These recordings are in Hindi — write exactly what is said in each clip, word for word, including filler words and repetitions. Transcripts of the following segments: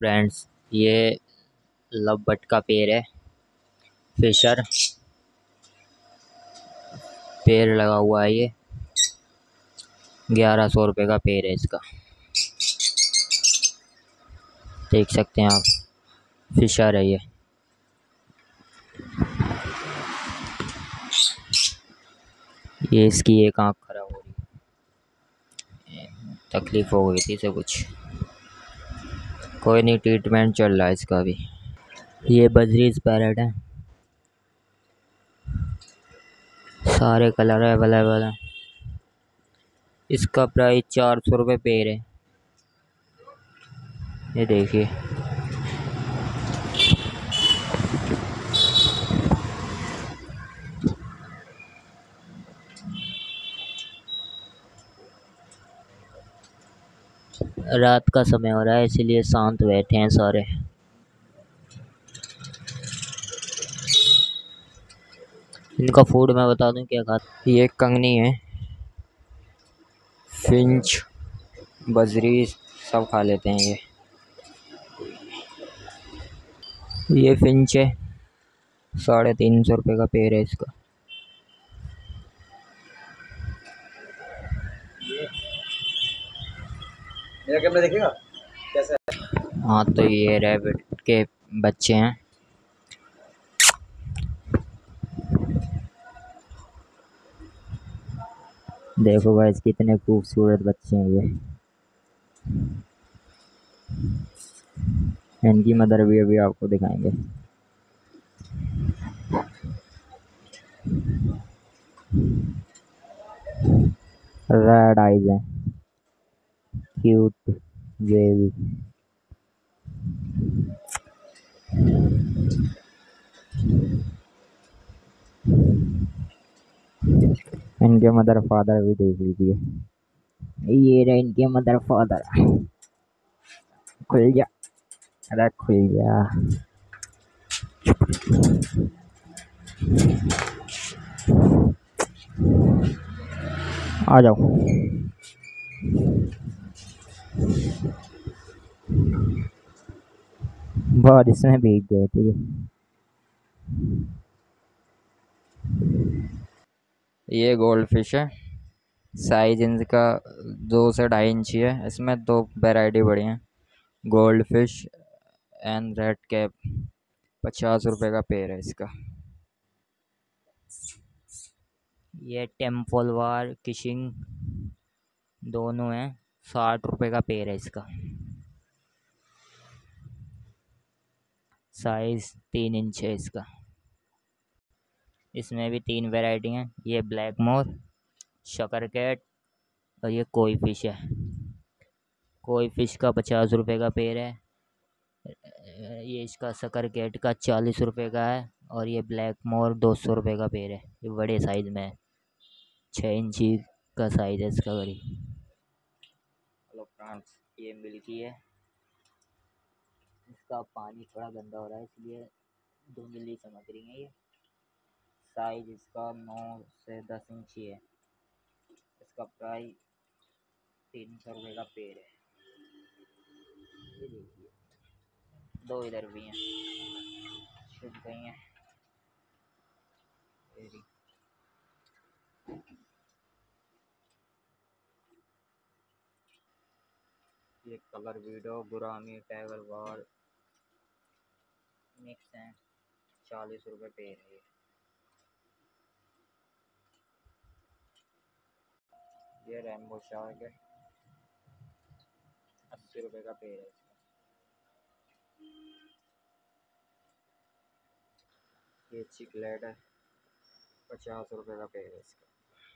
फ्रेंड्स, ये लव बट का पेड़ है। फिशर पेड़ लगा हुआ है। ये ग्यारह सौ रुपये का पेड़ है इसका, देख सकते हैं आप। फिशर है ये। ये इसकी एक आँख खराब हो रही है, तकलीफ हो गई थी इसे कुछ। कोई नहीं, ट्रीटमेंट चल रहा है इसका भी। ये बजरीज पैरेट है, सारे कलर अवेलेबल हैं। इसका प्राइस चार सौ रुपये पेड़ है। ये देखिए, रात का समय हो रहा है इसीलिए शांत बैठे हैं सारे। इनका फूड मैं बता दूं क्या खाता। ये कंगनी है, फिंच, बजरी सब खा लेते हैं ये। ये फिंच है, साढ़े तीन सौ रुपये का पेड़ है इसका। मेरा कैमरा देखेगा कैसा है? हाँ, तो ये रैबिट के बच्चे हैं। देखो गाइस, कितने खूबसूरत बच्चे हैं ये। इनकी मदर भी अभी आपको दिखाएंगे। रेड आइज हैं, क्यूट बेबी। इनके मदर फादर भी देख लीजिए। ये रहे इनके मदर फादर। खुल जा, अरे खुल जा। आ जाओ। बारिश में भीग गए थे ये। ये गोल्ड फिश है, साइज इनका दो से ढाई इंची है। इसमें दो वैरायटी बड़ी हैं, gold fish and red cap. पचास रुपये का पेड़ है इसका। ये टेम्पल वार किशिंग दोनों हैं, साठ रुपये का पेड़ है इसका। साइज तीन इंच है इसका। इसमें भी तीन वैरायटी हैं, ये ब्लैक मोर, शकर कैट और ये कोई फिश है। कोई फिश का पचास रुपये का पेड़ है। ये इसका शकर कैट का चालीस रुपये का है। और ये ब्लैक मोर दो सौ रुपये का पेड़ है। ये बड़े साइज में है, छः इंची का साइज है इसका करीब। हेलो फ्रेंड्स, ये मिल्की है। इसका पानी थोड़ा गंदा हो रहा है इसलिए धुंधली चमक रही है ये। साइज इसका नौ से दस इंची है। इसका प्राइस तीन सौ रुपये का पेड़ है। ये देखिए, दो इधर भी हैं, छुप गई हैं। ये colour widow gourami tiger bar mix हैं, चालीस रुपये पेड़ है। ये रेनबो शार्क है, अस्सी रुपये का पेड़ है इसका। ये चिकलेट है, पचास रुपये का पेड़ है इसका।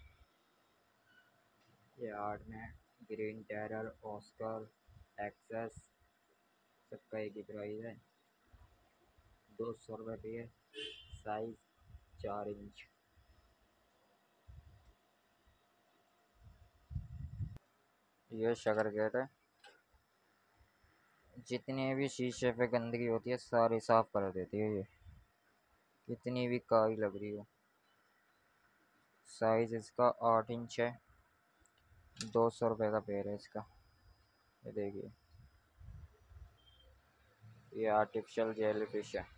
ये आर्ट में ग्रीन टेरर, ऑस्कर, एक्सेस सबका एक ही प्राइस है, दो सौ रुपये पेड़, साइज चार इंच। ये शकर गेट है, जितने भी शीशे पे गंदगी होती है सारी साफ कर देती है ये, कितनी भी काई लग रही हो। साइज इसका आठ इंच है, दो सौ रुपये का पेड़ है इसका। ये देखिए, ये आर्टिफिशियल जेली फिश है।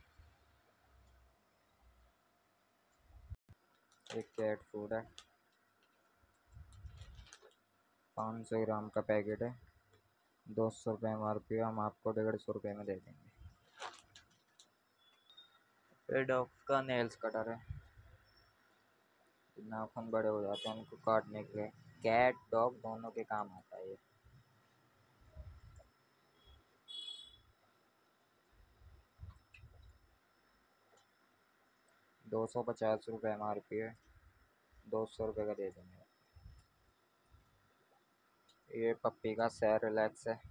एक कैट फूड है, पाँच सौ ग्राम का पैकेट है, दो सौ रुपये एम आर पी है, हम आपको डेढ़ सौ रुपये में दे देंगे। ये डॉग्स का नेल्स कटर है, नाखून बड़े हो जाते हैं उनको काटने के लिए, कैट डॉग दोनों के काम आता है ये। दो सौ पचास रुपये एम आर पी है, दो सौ रुपये का दे देंगे। ये पप्पी का सेरेलैक्स है,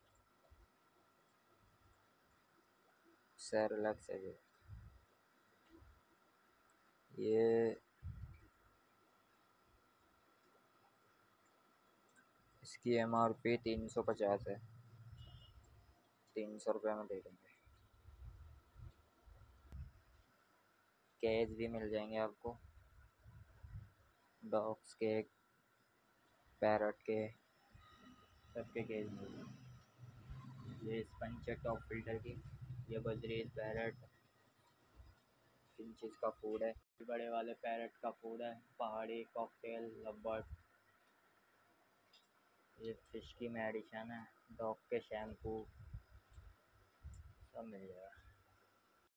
सेरेलैक्स है ये ये इसकी एम आर पी तीन सौ पचास है, तीन सौ रुपये में दे देंगे। केज भी मिल जाएंगे आपको, डॉग्स के, पैरट के, सबके केज मिल जाएंगे। ये स्पंज है टॉप फिल्टर की, ये बजरीज पैरट फिंचेस का फूड है, बड़े वाले पैरट का फूड है, पहाड़ी कॉकटेल लवर्ड। ये फिश की मेडिसन है, डॉग के शैम्पू सब मिल जाएगा।